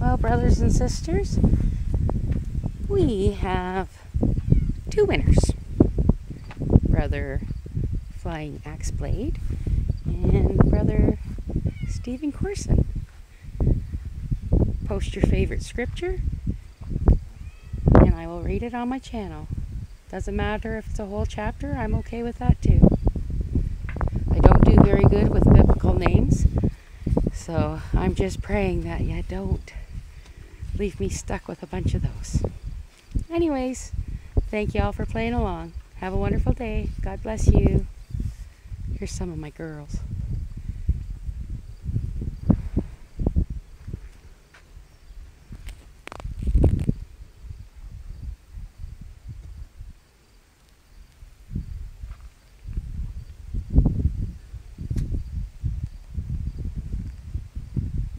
Well, brothers and sisters, we have two winners. Brother Flying Axe Blade and Brother Stephen Corson. Post your favorite scripture and I will read it on my channel. Doesn't matter if it's a whole chapter, I'm okay with that too. I don't do very good with biblical names, so I'm just praying that you don't leave me stuck with a bunch of those. Anyways, thank you all for playing along. Have a wonderful day. God bless you. Here's some of my girls.